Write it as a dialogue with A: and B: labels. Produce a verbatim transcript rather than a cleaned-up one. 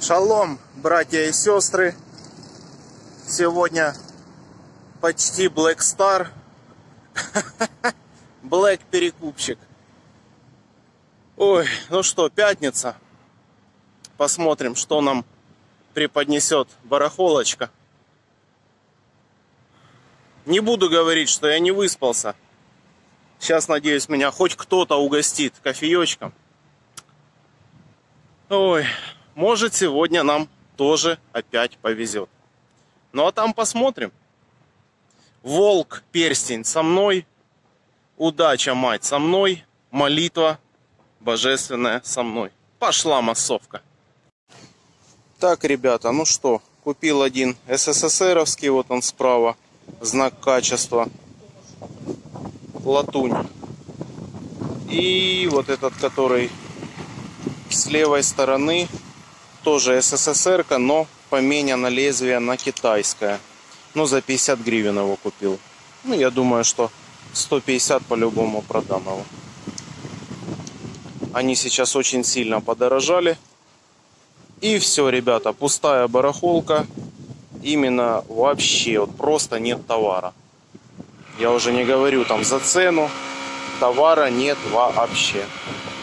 A: Шалом, братья и сестры. Сегодня почти Black Star. Black перекупщик. Ой, ну что, пятница. Посмотрим, что нам преподнесет барахолочка. Не буду говорить, что я не выспался. Сейчас, надеюсь, меня хоть кто-то угостит кофеечком. Ой, может, сегодня нам тоже опять повезет. Ну а там посмотрим. Волк, перстень со мной. Удача, мать, со мной. Молитва божественная со мной. Пошла массовка. Так, ребята, ну что, купил один СССРовский, вот он справа, знак качества, латунь. И вот этот, который с левой стороны, тоже СССР-ка, но поменяно лезвие на китайское. Ну, за пятьдесят гривен его купил. Ну, я думаю, что сто пятьдесят по-любому продам его. Они сейчас очень сильно подорожали. И все, ребята, пустая барахолка. Именно вообще, вот просто нет товара. Я уже не говорю там за цену. Товара нет вообще.